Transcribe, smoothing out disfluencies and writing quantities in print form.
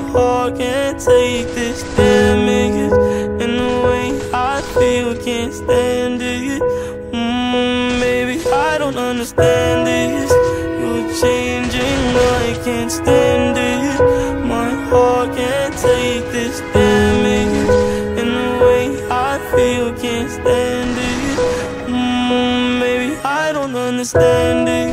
heart can't take this damage, and the way I feel can't stand it. Baby, I don't understand this. You're changing, I can't stand it. My heart can't take this damage, and the way I feel can't stand it. Baby, I don't understand it.